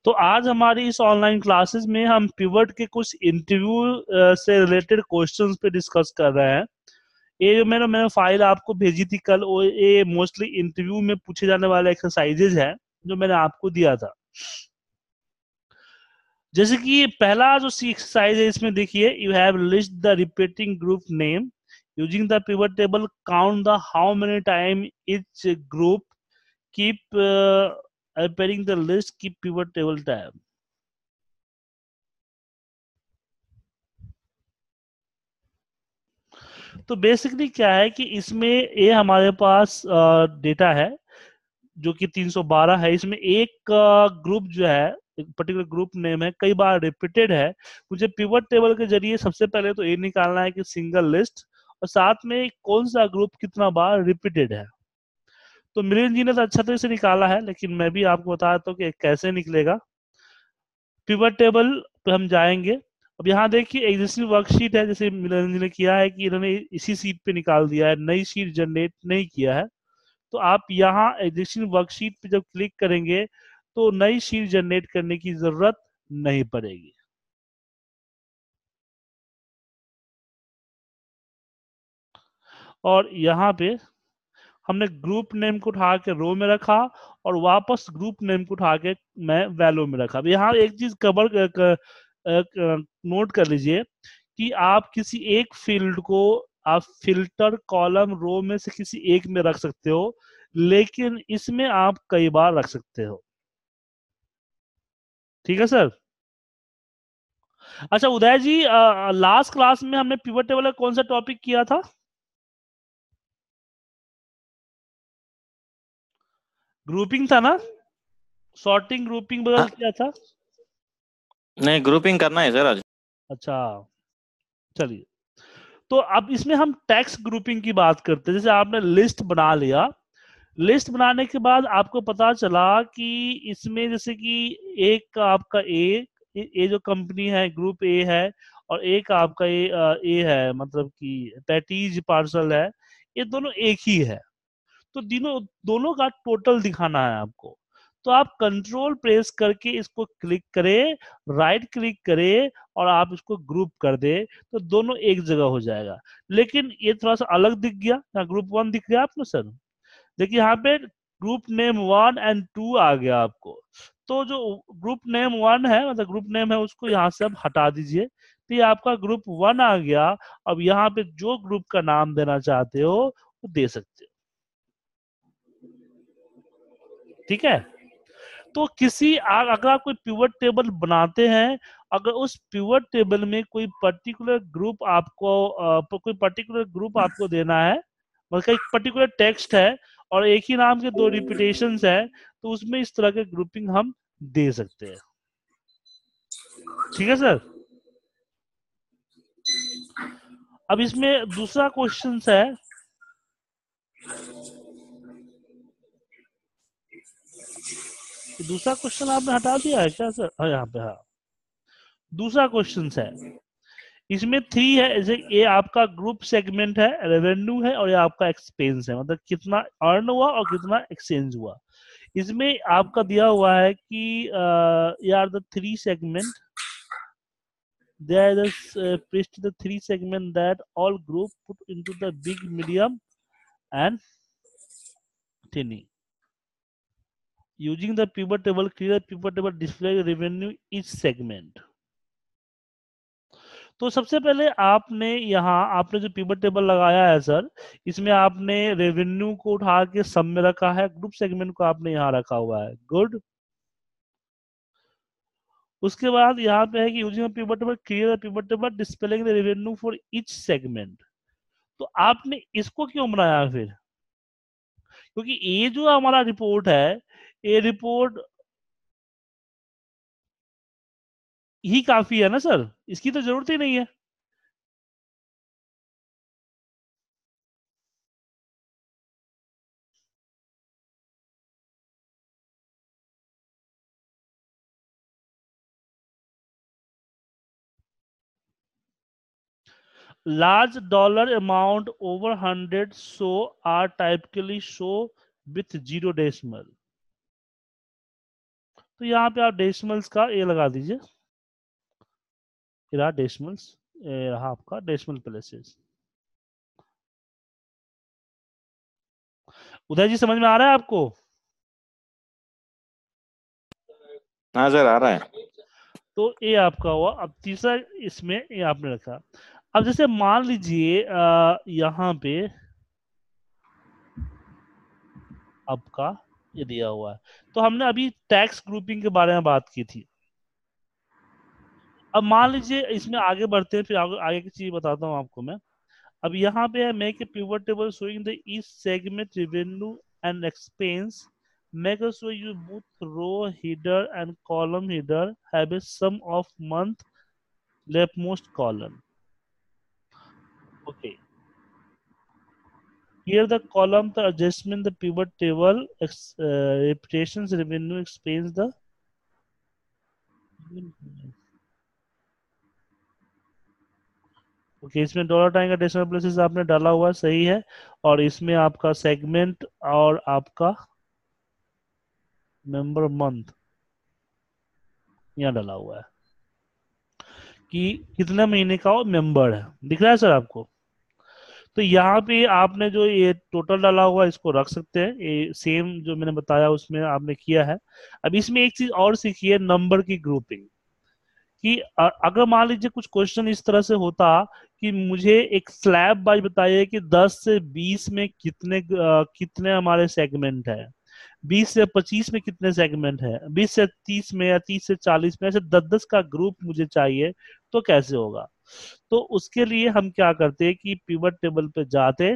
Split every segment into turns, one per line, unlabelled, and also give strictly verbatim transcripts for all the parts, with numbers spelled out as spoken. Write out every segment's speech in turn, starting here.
तो आज हमारी इस ऑनलाइन क्लासेस में हम पिवट के कुछ इंटरव्यू से रिलेटेड क्वेश्चंस पे डिस्कस कर रहे हैं। ये जो मैंने मैंने फाइल आपको भेजी थी कल, वो ये मोस्टली इंटरव्यू में पूछे जाने वाले एक्सरसाइजेज हैं जो मैंने आपको दिया था। जैसे कि पहला जो एक्सरसाइज है इसमें देखिए, you have list the repeating group name using the pivot table, count the how many time each group, keep appearing the list, keep pivot table tab। तो बेसिकली क्या है कि इसमें ये हमारे पास डेटा है जो कि तीन सौ बारह है। इसमें एक ग्रुप जो है, एक पर्टिकुलर ग्रुप नेम है, कई बार रिपीटेड है। मुझे पिवट टेबल के जरिए सबसे पहले तो ये निकालना है कि सिंगल लिस्ट और साथ में कौन सा ग्रुप कितना बार रिपीटेड है। तो मिलिंद जी ने तो अच्छा तरह से निकाला है, लेकिन मैं भी आपको बता देता हूँ कि कैसे निकलेगा। पिवट टेबल पे हम जाएंगे। अब यहाँ देखिए एग्जिस्टिंग वर्कशीट है, जैसे मिलिंद जी ने किया है कि इन्होंने इसी सीट पे निकाल दिया है, नई शीट जनरेट नहीं किया है। तो आप यहाँ एग्जिस्टिंग वर्कशीट पे जब क्लिक करेंगे तो नई शीट जनरेट करने की जरूरत नहीं पड़ेगी। और यहाँ पे हमने ग्रुप नेम को उठा के रो में रखा और वापस ग्रुप नेम को उठा के मैं वैल्यू में रखा। अब यहाँ एक चीज कवर नोट कर लीजिए कि आप किसी एक फील्ड को आप फिल्टर कॉलम रो में से किसी एक में रख सकते हो, लेकिन इसमें आप कई बार रख सकते हो। ठीक है सर। अच्छा उदय जी, लास्ट क्लास में हमने पिवट टेबल का कौन सा टॉपिक किया था? ग्रुपिंग था ना? सॉर्टिंग ग्रुपिंग बदल
हाँ,
किया था।
नहीं ग्रुपिंग करना है सर आज।
अच्छा चलिए, तो अब इसमें हम टेक्स्ट ग्रुपिंग की बात करते हैं। जैसे आपने लिस्ट बना लिया, लिस्ट बनाने के बाद आपको पता चला कि इसमें जैसे कि एक आपका ए ए जो कंपनी है ग्रुप ए है, और एक आपका ए ए है, मतलब कि पैटीज पार्सल है। ये दोनों एक ही है, तो दोनों दोनों का टोटल दिखाना है आपको। तो आप कंट्रोल प्रेस करके इसको क्लिक करें, राइट क्लिक करें और आप इसको ग्रुप कर दे, तो दोनों एक जगह हो जाएगा। लेकिन ये थोड़ा सा अलग दिख गया, ग्रुप वन दिख गया आपको सर। देखिए यहाँ पे group name one and two आ गया आपको। तो जो ग्रुप नेम वन है, मतलब ग्रुप नेम है, उसको यहाँ से आप हटा दीजिए, तो ये आपका ग्रुप वन आ गया। अब यहाँ पे जो ग्रुप का नाम देना चाहते हो वो दे सकते हो। ठीक है। तो किसी आ, अगर आप कोई पिवट टेबल बनाते हैं, अगर उस पिवट टेबल में कोई पर्टिकुलर ग्रुप आपको आ, कोई पर्टिकुलर ग्रुप आपको देना है, मतलब एक पर्टिकुलर टेक्स्ट है और एक ही नाम के दो रिपीटेशंस है, तो उसमें इस तरह के ग्रुपिंग हम दे सकते हैं। ठीक है सर। अब इसमें दूसरा क्वेश्चन है, दूसरा क्वेश्चन आपने हटा दिया है क्या सर? हाँ यहाँ पे, हाँ दूसरा क्वेश्चन है। इसमें थ्री है, जैसे ये आपका ग्रुप सेगमेंट है, रेवेन्यू है और ये आपका एक्सपेंस है, मतलब कितना अर्न हुआ और कितना एक्सचेंज हुआ। इसमें आपका दिया हुआ है कि ये are the three segment, there is uh, placed the three segment that all group put into the big, medium and tiny. Using the pivot table, clear pivot table display revenue each segment. तो सबसे पहले आपने यहाँ आपने जो pivot table लगाया है sir, इसमें आपने रेवेन्यू को उठा के सब में रखा है, ग्रुप सेगमेंट को आपने यहाँ रखा हुआ है। गुड। उसके बाद यहाँ पे है कि using pivot table clear pivot table displaying the revenue for each segment. तो आपने इसको क्यों बनाया फिर? क्योंकि ये जो हमारा रिपोर्ट है, ये रिपोर्ट ही काफी है ना सर, इसकी तो जरूरत ही नहीं है। Large dollar amount over hundred so are typically show with zero decimal. तो यहाँ पे आप डेसिमल्स का ए लगा दीजिए, ये रहा डेसिमल्स, ये रहा आपका डेसिमल प्लेसेस। उदय जी समझ में आ रहा है आपको?
हाँ सर, आ रहा है।
तो ये आपका हुआ। अब तीसरा इसमें ये आपने रखा। अब जैसे मान लीजिए अ, यहाँ पे आपका ये दिया हुआ है, तो हमने अभी टैक्स ग्रुपिंग के बारे में बात की थी। अब मान लीजिए इसमें आगे बढ़ते हैं, फिर आगे, आगे की चीज बताता हूँ आपको मैं। अब यहाँ पे है make a pivot table showing the each segment revenue and expense, make a show you both row header and column header have a sum of month leftmost column. Okay, here the column the adjustment the pivot table ex, uh, reputations revenue explains the okay okay, इसमें dollar time का decimal places आपने डाला हुआ सही है, और इसमें आपका सेगमेंट और आपका मेंबर मंथ यहाँ डाला हुआ है कि कितने महीने का वो मेंबर है। दिख रहा है सर आपको? तो यहाँ पे आपने जो ये टोटल डाला हुआ है इसको रख सकते हैं, ये सेम जो मैंने बताया उसमें आपने किया है। अब इसमें एक चीज और सीखी है, नंबर की ग्रुपिंग। कि अ- अगर मान लीजिए कुछ क्वेश्चन इस तरह से होता कि मुझे एक स्लैब वाइज बताइए कि दस से बीस में कितने अ, कितने हमारे सेगमेंट है, बीस से पच्चीस में कितने सेगमेंट है, बीस से तीस में या तीस से चालीस में, ऐसे दस दस का ग्रुप मुझे चाहिए, तो कैसे होगा? तो उसके लिए हम क्या करते हैं कि पिवट टेबल पे जाते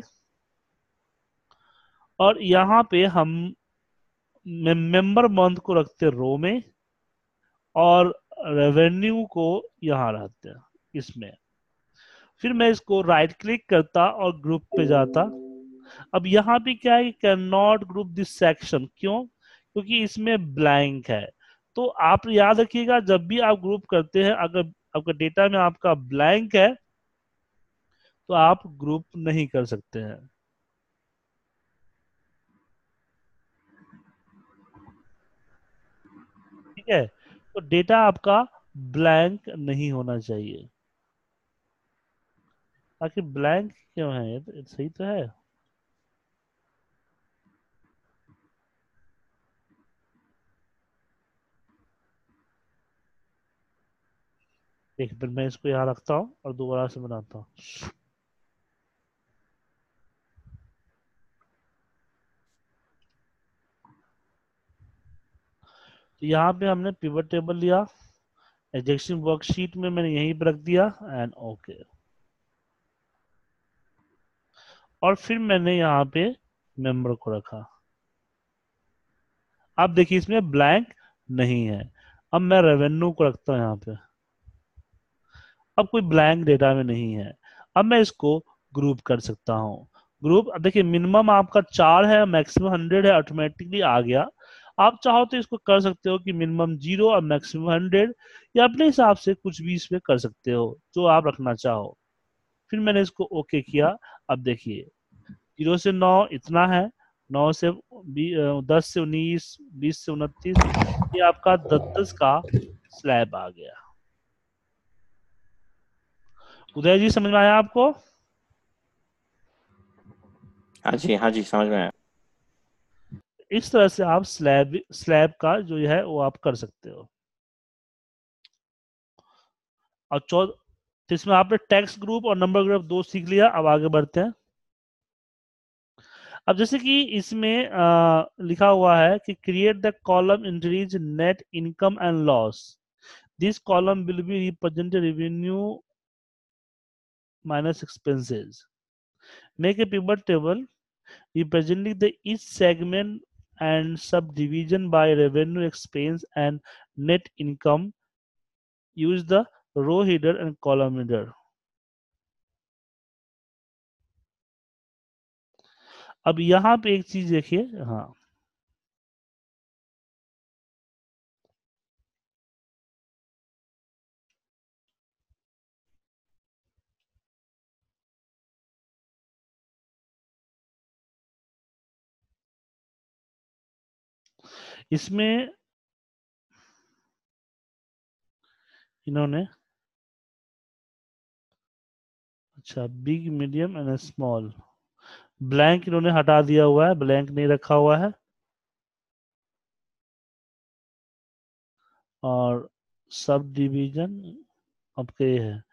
और यहाँ पे हम मेंबर मंथ को रखते रो में और रेवेन्यू को यहाँ रखते हैं इसमें। फिर मैं इसको राइट क्लिक करता और ग्रुप पे जाता। अब यहाँ पे क्या है, can not group this section, क्यों? क्योंकि इसमें ब्लैंक है। तो आप याद रखिएगा, जब भी आप ग्रुप करते हैं, अगर आपका डेटा में आपका ब्लैंक है तो आप ग्रुप नहीं कर सकते हैं। ठीक है, तो डेटा आपका ब्लैंक नहीं होना चाहिए। आखिर ब्लैंक क्यों है? ये तो ये सही तो है। एक मिनट, मैं इसको यहाँ रखता हूँ और दोबारा से बनाता हूँ। तो यहाँ पे हमने पिवट टेबल लिया, एग्जीक्यूशन वर्कशीट में मैंने यहीं पर रख दिया एंड ओके। और फिर मैंने यहाँ पे मेंबर को रखा। अब देखिए इसमें ब्लैंक नहीं है। अब मैं रेवेन्यू को रखता हूँ यहाँ पे। अब कोई ब्लैंक डेटा में नहीं है। अब मैं इसको ग्रुप कर सकता हूँ। ग्रुप, अब देखिए मिनिमम आपका चार है, मैक्सिमम हंड्रेड है, ऑटोमेटिकली आ गया। आप चाहो तो इसको कर सकते हो कि मिनिमम जीरो और मैक्सिमम हंड्रेड, या अपने हिसाब से कुछ भी इसमें कर सकते हो जो आप रखना चाहो। फिर मैंने इसको ओके किया। अब देखिए जीरो से नौ इतना है, नौ से बी- अ, दस से उन्नीस, बीस से उनतीस, ये आपका दस दस का स्लैब आ गया। उदय जी समझ में आया आपको?
हाँ जी, हाँ जी, समझ में आया।
इस तरह से आप स्लैब स्लैब का जो है वो आप कर सकते हो। और चौ तो इसमें आपने टेक्स्ट ग्रुप और नंबर ग्रुप दो सीख लिया। अब आगे बढ़ते हैं। अब जैसे कि इसमें अ, लिखा हुआ है कि create the column increase net income and loss, this column will be represent revenue minus expenses, make a pivot table representing the each segment and subdivision by revenue, expense and net income, use the row header and column header। अब यहाँ पे एक चीज देखिए, हाँ इसमें इन्होंने, अच्छा big medium and small, blank इन्होंने हटा दिया हुआ है, ब्लैंक नहीं रखा हुआ है, और सब डिवीजन आपके ये है।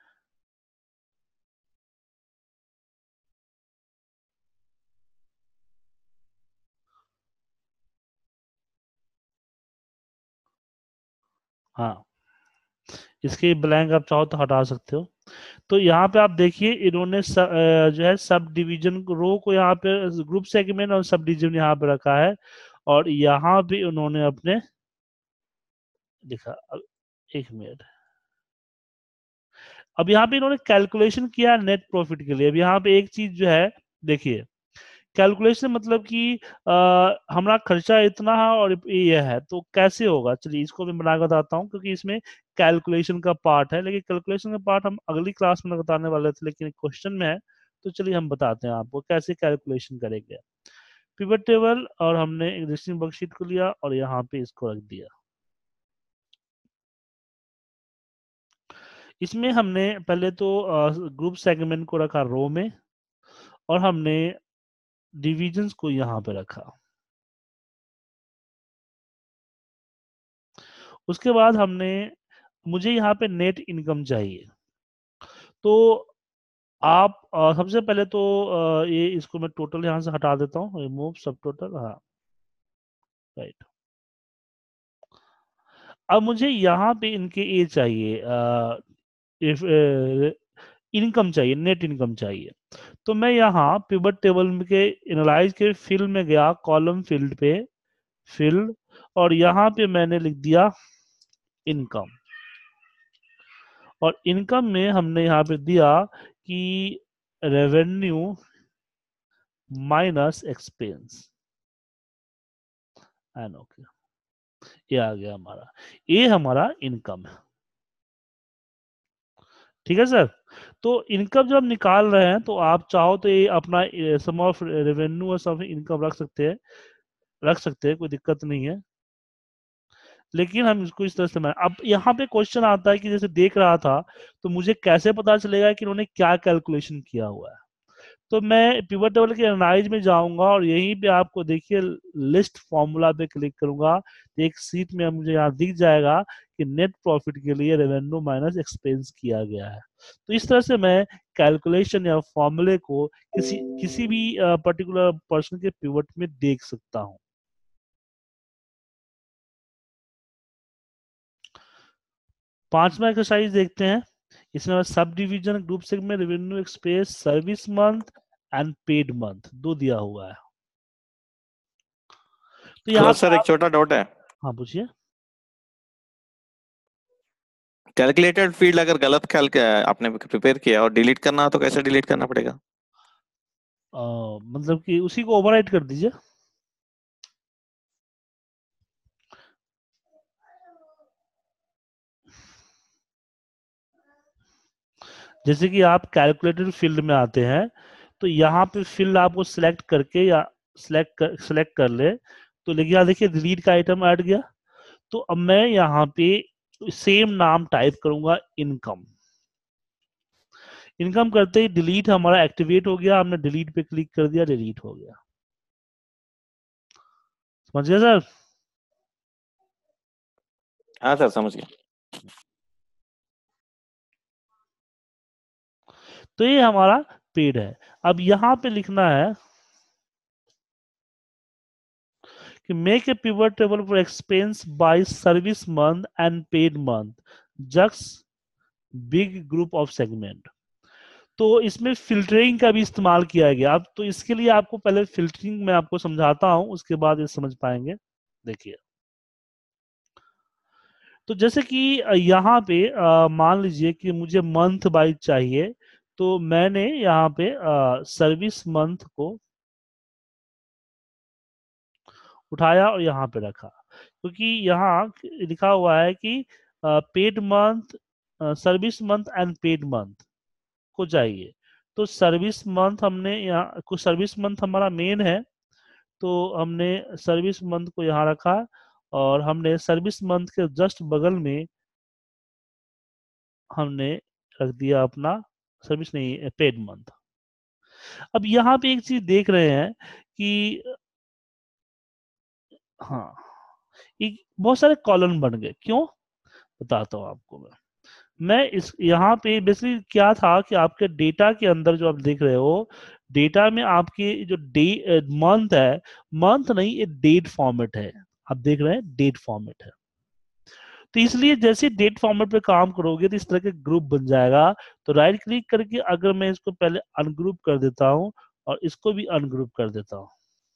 हाँ, इसके ब्लैंक आप चाहो तो हटा सकते हो। तो यहाँ पे आप देखिए इन्होंने स, अ, जो है सब डिवीजन रो को यहाँ पे ग्रुप सेगमेंट और सब डिवीजन यहाँ पे रखा है, और यहाँ पे उन्होंने अपने लिखा। अब एक मिनट, अब यहाँ पे इन्होंने कैलकुलेशन किया नेट प्रॉफिट के लिए। अब यहाँ पे एक चीज जो है देखिए, कैलकुलेशन मतलब कि आ, हमारा खर्चा इतना है और ये है, तो कैसे होगा, चलिए इसको मैं बना के बताता हूँ, क्योंकि इसमें कैलकुलेशन का पार्ट है, लेकिन कैलकुलेशन का पार्ट हम अगली क्लास में बताने वाले थे, लेकिन क्वेश्चन में है, तो चलिए हम बताते हैं आपको कैसे कैलकुलेशन करेंगे। पिवट टेबल, और हमने एग्जिस्टिंग वर्कशीट को लिया और यहाँ पे इसको रख दिया। इसमें हमने पहले तो ग्रुप सेगमेंट को रखा रो में, और हमने डिविजन्स को यहाँ पे रखा। उसके बाद हमने, मुझे यहाँ पे नेट इनकम चाहिए, तो आप अ, सबसे पहले तो अ, ये इसको मैं टोटल यहाँ से हटा देता हूँ, रिमूव सब टोटल, हाँ राइट। अब मुझे यहाँ पे इनके ये चाहिए, इनकम चाहिए, नेट इनकम चाहिए। तो मैं यहाँ पिवट टेबल के एनालाइज के फील्ड में गया, कॉलम फील्ड पे, फील्ड, और यहाँ पे मैंने लिख दिया इनकम, और इनकम में हमने यहाँ पे दिया कि revenue minus expense and okay, ये आ गया हमारा, ये हमारा इनकम है। ठीक है सर। तो इनकम जब हम निकाल रहे हैं, तो आप चाहो तो ये अपना सम ऑफ रेवेन्यू और सम इनकम रख सकते हैं, रख सकते हैं, कोई दिक्कत नहीं है, लेकिन हम इसको इस तरह से मैं, अब यहाँ पे क्वेश्चन आता है कि जैसे देख रहा था, तो मुझे कैसे पता चलेगा कि उन्होंने क्या कैलकुलेशन किया हुआ है। तो मैं पिवट टेबल के एनालाइज में जाऊंगा, और यहीं पे आपको देखिए लिस्ट फॉर्मूला पे क्लिक करूंगा, तो एक सीट में मुझे यहाँ दिख जाएगा कि नेट प्रॉफिट के लिए रेवेन्यू माइनस एक्सपेंस किया गया है। तो इस तरह से मैं कैलकुलेशन या फॉर्मूले को किसी किसी भी पर्टिकुलर पर्सन के पिवट में देख सकता हूँ। पांचवा एक्सरसाइज देखते हैं। इसमें subdivision, group segment, revenue expense, service month and paid month दो दिया हुआ है। तो यहाँ
हेलो
पे
सर, एक
आप,
छोटा डाउट है।
हाँ पूछिए।
कैलकुलेटेड फील्ड अगर गलत कैल आपने प्रिपेयर किया और डिलीट करना हो तो कैसे डिलीट करना पड़ेगा?
अ, मतलब कि उसी को ओवरराइट कर दीजिए। जैसे कि आप कैलकुलेटेड फील्ड में आते हैं, तो यहाँ पे फील्ड आपको सिलेक्ट करके या सिलेक्ट कर सिलेक्ट कर ले, तो लिखिए, देखिए डिलीट का आइटम ऐड गया। तो अब मैं यहाँ पे सेम नाम टाइप करूंगा, इनकम। इनकम करते ही डिलीट हमारा एक्टिवेट हो गया, हमने डिलीट पे क्लिक कर दिया, डिलीट हो गया। समझ गए सर?
हाँ सर, समझ गया।
तो ये हमारा पेड है। अब यहाँ पे लिखना है कि make a pivot table for expense by service month and paid month, just big group of segment. तो इसमें फिल्टरिंग का भी इस्तेमाल किया गया। अब तो इसके लिए आपको पहले फिल्टरिंग मैं आपको समझाता हूं, उसके बाद ये समझ पाएंगे। देखिए, तो जैसे कि यहाँ पे अ, मान लीजिए कि मुझे मंथ वाइज चाहिए, तो मैंने यहाँ पे सर्विस मंथ को उठाया और यहाँ पे रखा, क्योंकि यहाँ लिखा हुआ है कि paid month, service month and paid month को चाहिए। तो सर्विस मंथ हमने यहाँ, कुछ सर्विस मंथ हमारा मेन है, तो हमने सर्विस मंथ को यहाँ रखा, और हमने सर्विस मंथ के जस्ट बगल में हमने रख दिया अपना सर्विस नहीं पेड मंथ। अब यहाँ पे एक चीज देख रहे हैं कि हाँ, एक बहुत सारे कॉलम बन गए, क्यों बताता हूँ आपको मैं मैं इस यहाँ पे बेसिकली क्या था कि आपके डेटा के अंदर जो आप देख रहे हो, डेटा में आपके जो डे मंथ है, मंथ नहीं ये डेट फॉर्मेट है, आप देख रहे हैं डेट फॉर्मेट है। तो इसलिए जैसे डेट फॉर्मेट पे काम करोगे तो इस तरह के ग्रुप बन जाएगा। तो राइट क्लिक करके अगर मैं इसको पहले अनग्रुप कर देता हूं और इसको भी अनग्रुप कर देता हूं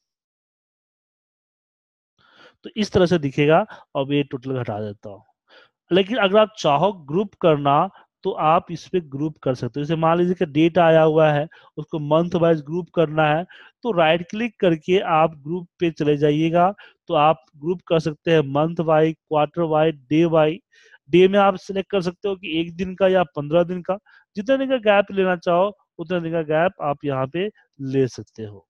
तो इस तरह से दिखेगा, और ये टोटल हटा देता हूं। लेकिन अगर आप चाहो ग्रुप करना तो आप इस पे ग्रुप कर सकते हो। जैसे मान लीजिए कि डेट आया हुआ है, उसको मंथ वाइज ग्रुप करना है, तो राइट क्लिक करके आप ग्रुप पे चले जाइएगा। तो आप ग्रुप कर सकते हैं month wise, quarter wise, day wise. Day में आप सिलेक्ट कर सकते हो कि एक दिन का या पंद्रह दिन का, जितने दिन का गैप लेना चाहो उतने दिन का गैप आप यहाँ पे ले सकते हो।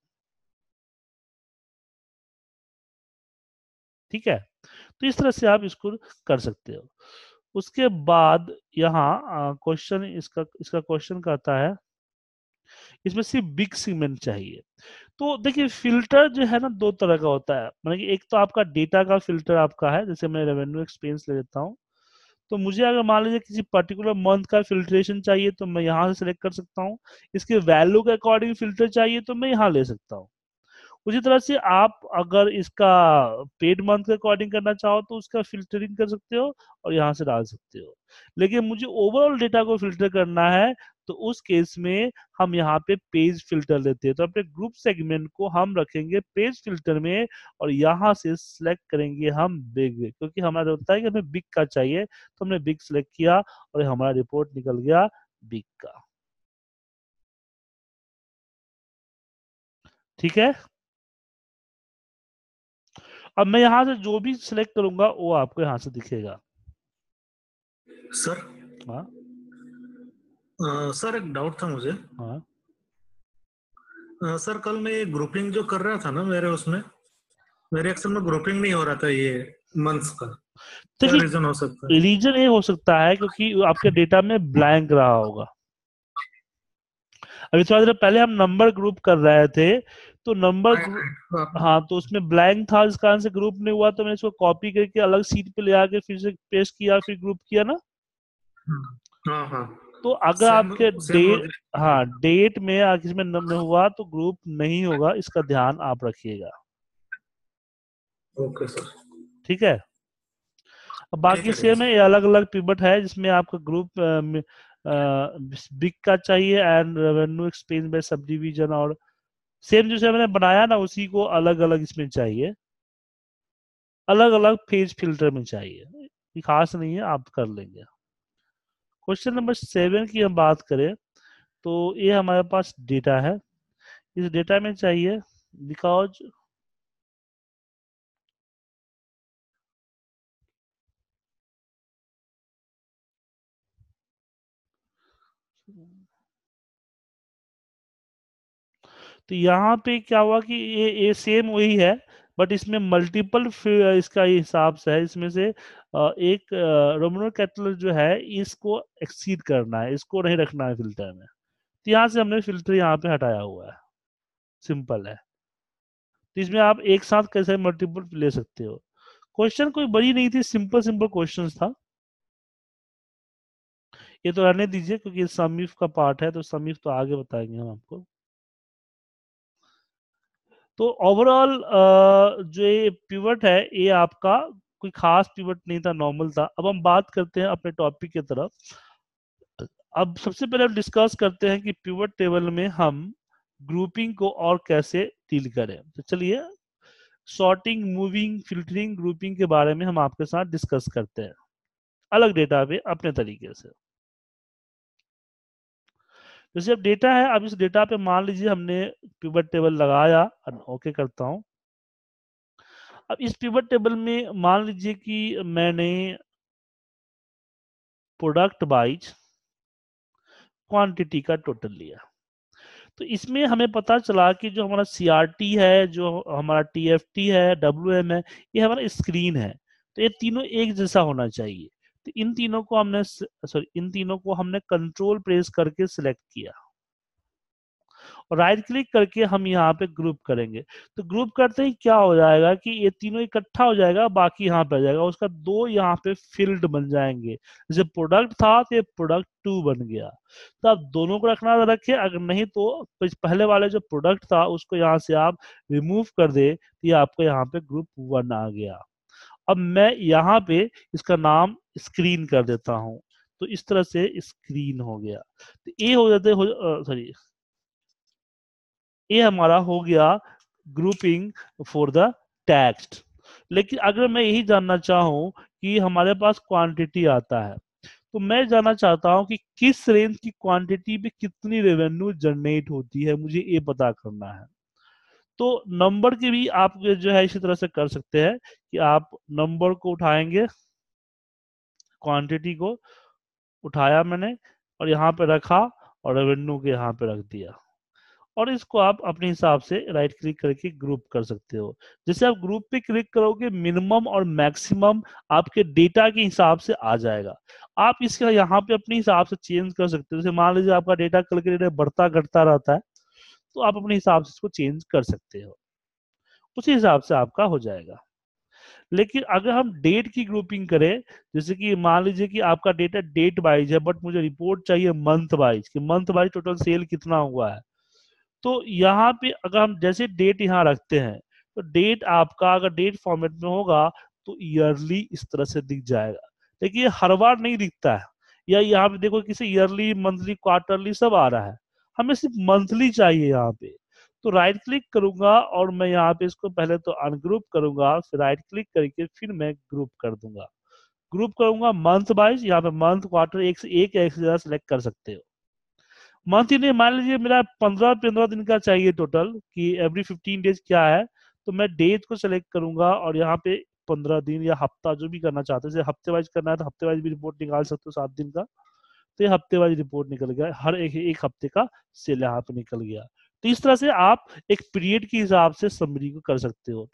ठीक है, तो इस तरह से आप इसको कर सकते हो। उसके बाद यहाँ क्वेश्चन इसका इसका क्वेश्चन कहता है इसमें सिर्फ बिग सीमेंट चाहिए। तो देखिए फिल्टर जो है ना दो तरह का होता है, मतलब कि एक तो आपका डेटा का फिल्टर आपका है, जैसे मैं रेवेन्यू एक्सपेंस ले लेता हूँ। तो मुझे अगर मान लीजिए किसी पर्टिकुलर मंथ का फिल्ट्रेशन चाहिए तो मैं यहाँ से सिलेक्ट कर सकता हूँ। इसके वैल्यू के अकॉर्डिंग फिल्टर चाहिए तो मैं यहाँ ले सकता हूँ। उसी तरह से आप अगर इसका पेड मंथ के अकॉर्डिंग करना चाहो तो उसका फिल्टरिंग कर सकते हो और यहाँ से डाल सकते हो। लेकिन मुझे ओवरऑल डेटा को फिल्टर करना है तो उस केस में हम यहाँ पे पेज फिल्टर लेते हैं। तो अपने ग्रुप सेगमेंट को हम रखेंगे पेज फिल्टर में और यहाँ से सिलेक्ट करेंगे हम बिग, क्योंकि हमारा होता है कि हमें बिग का चाहिए, तो हमने बिग सिलेक्ट किया और हमारा रिपोर्ट निकल गया बिग का। ठीक है, अब मैं यहाँ से जो भी सिलेक्ट करूंगा वो आपको यहाँ से दिखेगा।
सर
हाँ
अ, सर एक डाउट था मुझे।
हाँ
अ, सर कल मैं ये ग्रुपिंग जो कर रहा था ना, मेरे उसमें मेरे एक्सेल में ग्रुपिंग नहीं हो रहा था ये मंथ्स का, क्या
देखिए
रीजन हो सकता है?
रीजन ये हो सकता है क्योंकि आपके डेटा में ब्लैंक रहा होगा। अभी थोड़ा देर पहले हम नंबर ग्रुप कर रहे थे तो नंबर ग्रुप,
आप-
हाँ तो उसमें ब्लैंक था, इस कारण से ग्रुप नहीं हुआ। तो मैंने इसको कॉपी करके अलग सीट पे ले आके फिर से पेस्ट किया, फिर ग्रुप किया ना।
हाँ हाँ
तो अगर
सेम
आपके
सेम
डेट, हाँ डेट में इसमें नंबर हुआ तो ग्रुप नहीं होगा, इसका ध्यान आप रखिएगा।
ओके सर,
ठीक है, अब
ठीक
बाकी
है
सेम है, ये अलग अलग पिवट है जिसमें आपका ग्रुप बिग का चाहिए and revenue expense by subdivision, और सेम जैसे मैंने बनाया ना उसी को अलग अलग इसमें चाहिए, अलग अलग पेज फिल्टर में चाहिए। ये खास नहीं है, आप कर लेंगे। क्वेश्चन नंबर सेवन की हम बात करें तो ये हमारे पास डेटा है, इस डेटा में चाहिए बिकॉज तो यहाँ पे क्या हुआ कि ये ये सेम वही है बट इसमें मल्टीपल इसका हिसाब से है। इसमें से अ, एक रोमनो कैटलर जो है इसको एक्सीड करना है, इसको नहीं रखना है फिल्टर में। तो यहाँ से हमने फिल्टर यहाँ पे हटाया हुआ है, सिंपल है। तो इसमें आप एक साथ कैसे मल्टीपल ले सकते हो। क्वेश्चन कोई बड़ी नहीं थी, सिंपल सिंपल क्वेश्चन था। ये तो रहने दीजिए क्योंकि ये समीफ का पार्ट है, तो समीफ तो आगे बताएंगे हम आपको। तो ओवरऑल जो ये पिवट है ये आपका कोई खास पिवट नहीं था, नॉर्मल था। अब हम बात करते हैं अपने टॉपिक की तरफ। अब सबसे पहले हम डिस्कस करते हैं कि पिवट टेबल में हम ग्रुपिंग को और कैसे डील करें। तो चलिए सॉर्टिंग, मूविंग, फिल्टरिंग, ग्रुपिंग के बारे में हम आपके साथ डिस्कस करते हैं अलग डेटा पे अपने तरीके से। जैसे अब डेटा है, अब इस डेटा पे मान लीजिए हमने पिवट टेबल लगाया, ओके करता हूं। अब इस पिवट टेबल में मान लीजिए कि मैंने प्रोडक्ट वाइज क्वांटिटी का टोटल लिया। तो इसमें हमें पता चला कि जो हमारा सीआरटी है, जो हमारा टीएफटी है, डब्ल्यूएम है, ये हमारा स्क्रीन है। तो ये तीनों एक जैसा होना चाहिए। तो इन तीनों को हमने सॉरी इन तीनों को हमने कंट्रोल प्रेस करके सिलेक्ट किया और राइट क्लिक करके हम यहाँ पे ग्रुप करेंगे। तो ग्रुप करते ही क्या हो जाएगा कि ये तीनों इकट्ठा हो जाएगा, बाकी यहाँ पे आ जाएगा, उसका दो यहाँ पे फील्ड बन जाएंगे। जैसे प्रोडक्ट था तो ये प्रोडक्ट टू बन गया। तो आप दोनों को रखना रखे, अगर नहीं तो पहले वाले जो प्रोडक्ट था उसको यहाँ से आप रिमूव कर दे तो ये आपको यहाँ पे ग्रुप वन आ गया। अब मैं यहाँ पे इसका नाम स्क्रीन कर देता हूं, तो इस तरह से स्क्रीन हो गया। तो ये हो जाते हो सॉरी ये हमारा हो गया ग्रुपिंग फॉर द टेक्स्ट। लेकिन अगर मैं यही जानना चाहूं कि हमारे पास क्वांटिटी आता है, तो मैं जानना चाहता हूं कि किस रेंज की क्वांटिटी पे कितनी रेवेन्यू जनरेट होती है, मुझे ये पता करना है। तो नंबर की भी आप जो है इसी तरह से कर सकते हैं कि आप नंबर को उठाएंगे, क्वांटिटी को उठाया मैंने और यहाँ पे रखा और रेवेन्यू के यहाँ पे रख दिया, और इसको आप अपने हिसाब से राइट क्लिक करके ग्रुप कर सकते हो। जैसे आप ग्रुप पे क्लिक करोगे मिनिमम और मैक्सिमम आपके डेटा के हिसाब से आ जाएगा। आप इसका यहाँ पे अपने हिसाब से चेंज कर सकते हो। जैसे मान लीजिए आपका डेटा कैलकुलेटर बढ़ता घटता रहता है, तो आप अपने हिसाब से इसको चेंज कर सकते हो, उसी हिसाब से आपका हो जाएगा। लेकिन अगर हम डेट की ग्रुपिंग करें, जैसे कि मान लीजिए कि आपका डेटा डेट वाइज है बट मुझे रिपोर्ट चाहिए मंथ वाइज कि मंथ वाइज टोटल सेल कितना हुआ है, तो यहाँ पे अगर हम जैसे डेट यहाँ रखते हैं तो डेट आपका अगर डेट फॉर्मेट में होगा तो ईयरली इस तरह से दिख जाएगा। लेकिन ये हर बार नहीं दिखता है, या यहाँ पे देखो किसी ईयरली मंथली क्वार्टरली सब आ रहा है, हमें सिर्फ मंथली चाहिए यहाँ पे। तो राइट क्लिक करूंगा और मैं यहाँ पे इसको पहले तो अनग्रुप करूंगा, फिर राइट क्लिक करके फिर मैं ग्रुप कर दूंगा। ग्रुप करूंगा मंथ वाइज, यहाँ पे मंथ क्वार्टर एक से एक एक से ज्यादा सिलेक्ट कर सकते हो। मंथ ही नहीं, मान लीजिए मेरा पंद्रह पंद्रह दिन का चाहिए टोटल कि एवरी फिफ्टीन डेज क्या है, तो मैं डेज को सिलेक्ट करूंगा और यहाँ पे पंद्रह दिन या हफ्ता जो भी करना चाहते हैं, जैसे हफ्ते वाइज करना है तो हफ्ते वाइज भी रिपोर्ट निकाल सकते हो सात दिन का, तो ये हफ्ते वाइज रिपोर्ट निकल गया, हर एक एक हफ्ते का सेल यहाँ पे निकल गया। तो इस तरह से आप एक पीरियड के हिसाब से समरी को कर सकते हो।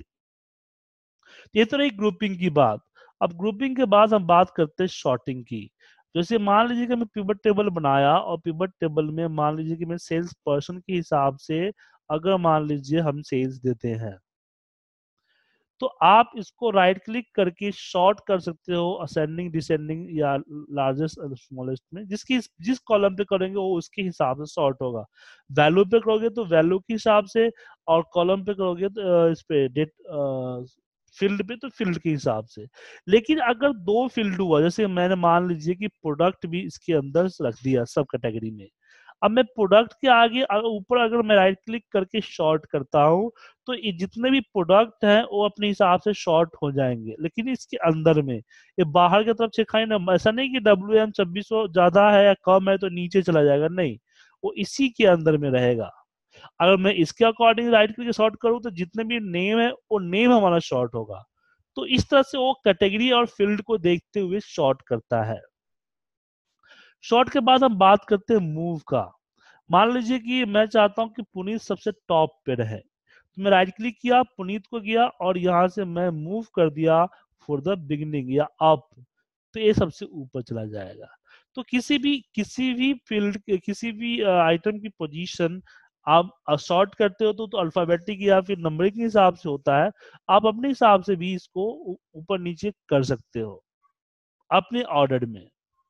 ये तो रही ग्रुपिंग की बात। अब ग्रुपिंग के बाद हम बात करते हैं शॉर्टिंग की। जैसे मान लीजिए कि मैं पिवट टेबल बनाया और पिवट टेबल में मान लीजिए कि मैं सेल्स पर्सन के हिसाब से अगर मान लीजिए हम सेल्स देते हैं, तो आप इसको राइट क्लिक करके शॉर्ट कर सकते हो असेंडिंग डिसेंडिंग या लार्जेस्ट स्मॉलेस्ट में, जिसकी जिस कॉलम पे करेंगे वो उसके हिसाब से शॉर्ट होगा। वैल्यू पे करोगे तो वैल्यू के हिसाब से, और कॉलम पे करोगे तो इस पे डेट फील्ड पे तो फील्ड के हिसाब से। लेकिन अगर दो फील्ड हुआ, जैसे मैंने मान लीजिए कि प्रोडक्ट भी इसके अंदर रख दिया सब कैटेगरी में, अब मैं प्रोडक्ट के आगे ऊपर अगर मैं राइट क्लिक करके शॉर्ट करता हूं तो ये जितने भी प्रोडक्ट हैं वो अपने हिसाब से शॉर्ट हो जाएंगे। लेकिन इसके अंदर में ये बाहर की तरफ चेक ना, ऐसा नहीं कि डब्ल्यू एम छब्बीस सौ ज्यादा है या कम है तो नीचे चला जाएगा, नहीं, वो इसी के अंदर में रहेगा। अगर मैं इसके अकॉर्डिंग राइट क्लिक शॉर्ट करूं तो जितने भी नेम है वो नेम हमारा शॉर्ट होगा। तो इस तरह से वो कैटेगरी और फील्ड को देखते हुए शॉर्ट करता है। शॉर्ट के बाद हम बात करते हैं मूव का। मान लीजिए कि मैं चाहता हूं कि पुनीत सबसे टॉप पे रहे, तो मैं राइट क्लिक किया, पुनीत को गया और यहां से मैं मूव कर दिया फॉर द बिगिनिंग या अप, तो ये सबसे ऊपर चला जाएगा। तो किसी भी किसी भी फील्ड किसी भी आइटम की पोजीशन आप शॉर्ट करते हो तो, तो अल्फाबेटिक या फिर नंबरिंग के हिसाब से होता है। आप अपने हिसाब से भी इसको ऊपर नीचे कर सकते हो अपने ऑर्डर में।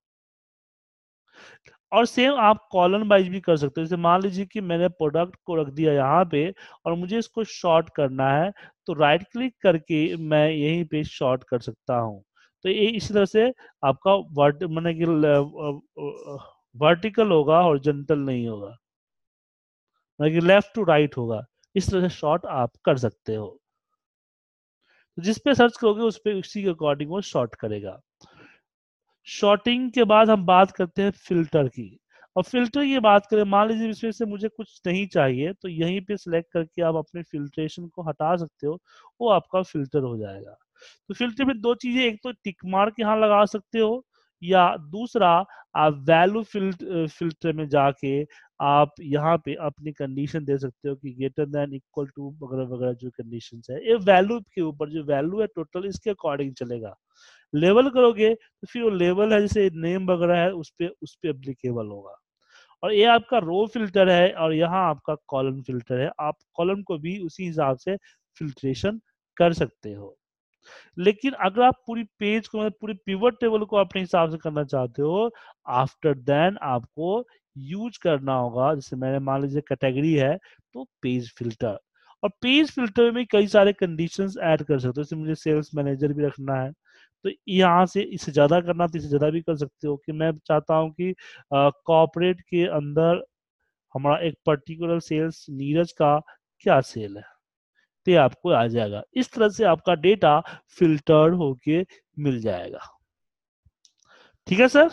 और सेम आप कॉलम वाइज भी कर सकते हो। जैसे मान लीजिए कि मैंने प्रोडक्ट को रख दिया यहाँ पे और मुझे इसको शॉर्ट करना है, तो राइट क्लिक करके मैं यहीं पे शॉर्ट कर सकता हूँ। तो ये इसी तरह से आपका वर्ट मैंने कि वर्टिकल होगा, हॉरिजॉन्टल नहीं होगा, मतलब कि लेफ्ट टू राइट होगा। इस तरह से शॉर्ट आप कर सकते हो। तो जिस पे सर्च करोगे उस पे उसी के अकॉर्डिंग वो शॉर्ट करेगा। शॉर्टिंग के बाद हम बात करते हैं फिल्टर की। और फिल्टर की बात करें, मान लीजिए इसमें से मुझे कुछ नहीं चाहिए तो यहीं पे सिलेक्ट करके आप अपने फिल्ट्रेशन को हटा सकते हो, वो आपका फिल्टर हो जाएगा। तो फिल्टर में दो चीजें, एक तो टिक मार्क यहाँ लगा सकते हो या दूसरा आप वैल्यू फिल्टर फिल्टर में जाके आप यहाँ पे अपनी कंडीशन दे सकते हो कि ग्रेटर देन इक्वल टू वगैरह वगैरह जो कंडीशन है, ये वैल्यू के ऊपर जो वैल्यू है टोटल इसके अकॉर्डिंग चलेगा। लेवल करोगे तो फिर वो लेवल है जैसे नेम वगैरह है उस पे उस पे एप्लीकेबल होगा। और ये आपका रो फिल्टर है और यहाँ आपका कॉलम फिल्टर है, आप कॉलम को भी उसी हिसाब से फिल्ट्रेशन कर सकते हो। लेकिन अगर आप पूरी पेज को मतलब पूरी पिवट टेबल को अपने हिसाब से करना चाहते हो, आफ्टर देन आपको यूज करना होगा, जैसे मैंने मान लीजिए कैटेगरी है तो पेज फिल्टर, और पेज फिल्टर में कई सारे कंडीशंस ऐड कर सकते हो। जैसे मुझे सेल्स मैनेजर भी रखना है तो यहाँ से इससे ज्यादा करना तो इससे ज्यादा भी कर सकते हो कि मैं चाहता हूँ कि कॉर्पोरेट के अंदर हमारा एक पर्टिकुलर सेल्स नीरज का क्या सेल है तो आपको आ जाएगा। इस तरह से आपका डेटा फिल्टर्ड होके मिल जाएगा। ठीक है सर?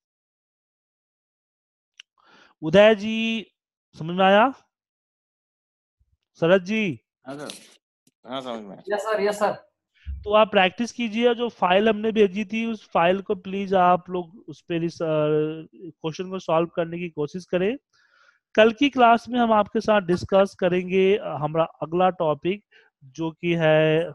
उदय जी समझ में आया? शरद जी?
हाँ सर, हाँ समझ में।
Yes sir, yes sir.
तो आप प्रैक्टिस कीजिए, जो फाइल हमने भेजी थी उस फाइल को प्लीज आप लोग उस पे क्वेश्चन को सॉल्व करने की कोशिश करें। कल की क्लास में हम आपके साथ डिस्कस करेंगे हमारा अगला टॉपिक जो कि है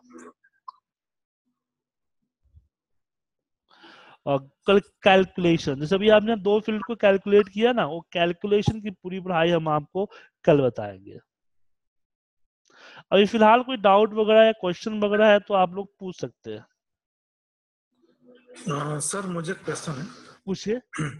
कल कैलकुलेशन। जैसे अभी आपने दो फील्ड को कैलकुलेट किया ना, वो कैलकुलेशन की पूरी पढ़ाई हम आपको कल बताएंगे। अभी फिलहाल कोई डाउट वगैरह या क्वेश्चन वगैरह है तो आप लोग पूछ सकते हैं।
आ, सर मुझे क्वेश्चन है।
पूछिए।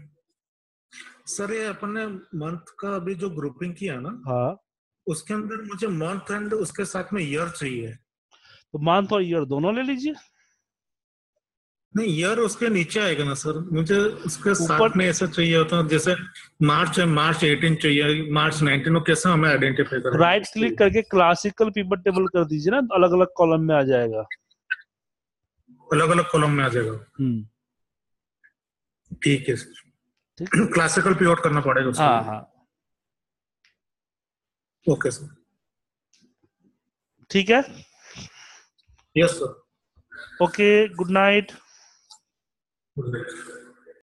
सर ये अपन ने मंथ का अभी जो ग्रुपिंग किया ना,
हाँ,
उसके अंदर मुझे मंथ एंड उसके साथ में ईयर चाहिए।
तो मंथ और ईयर दोनों ले लीजिए।
नहीं, ईयर उसके नीचे आएगा ना सर, मुझे उसके साथ
ऊपर
में ऐसा चाहिए होता है जैसे मार्च है, मार्च अठारह चाहिए, मार्च उन्नीस, कैसे हमें आइडेंटिफाई करें?
राइट क्लिक करके क्लासिकल पिवट टेबल कर दीजिए ना, अलग अलग कॉलम में आ जाएगा।
अलग अलग कॉलम में आ जाएगा।
हम्म,
ठीक है सर,
ठीक।
क्लासिकल पिवट करना पड़ेगा उसके
हाँ
लिए।
हाँ
ओके सर।
ठीक है।
Yes sir.
Okay, good night.
Good night.